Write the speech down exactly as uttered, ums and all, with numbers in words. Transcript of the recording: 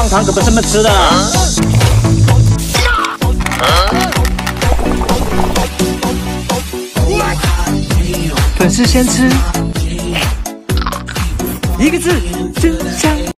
香肠可不这么吃的。 粉丝先吃，一个字，真香。